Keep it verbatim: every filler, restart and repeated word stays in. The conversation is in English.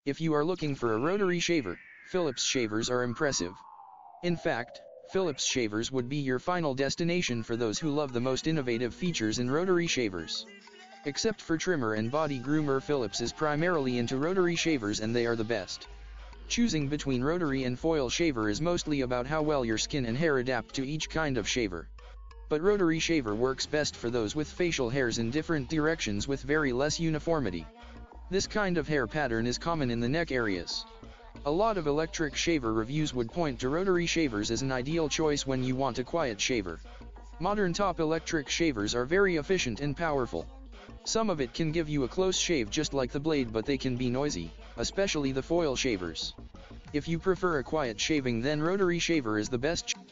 If you are looking for a rotary shaver, Philips shavers are impressive. In fact, Philips shavers would be your final destination for those who love the most innovative features in rotary shavers. Except for trimmer and body groomer, Philips is primarily into rotary shavers and they are the best. Choosing between rotary and foil shaver is mostly about how well your skin and hair adapt to each kind of shaver. But rotary shaver works best for those with facial hairs in different directions with very less uniformity. This kind of hair pattern is common in the neck areas. A lot of electric shaver reviews would point to rotary shavers as an ideal choice when you want a quiet shaver. Modern top electric shavers are very efficient and powerful. Some of it can give you a close shave just like the blade, but they can be noisy, especially the foil shavers. If you prefer a quiet shaving, then rotary shaver is the best choice.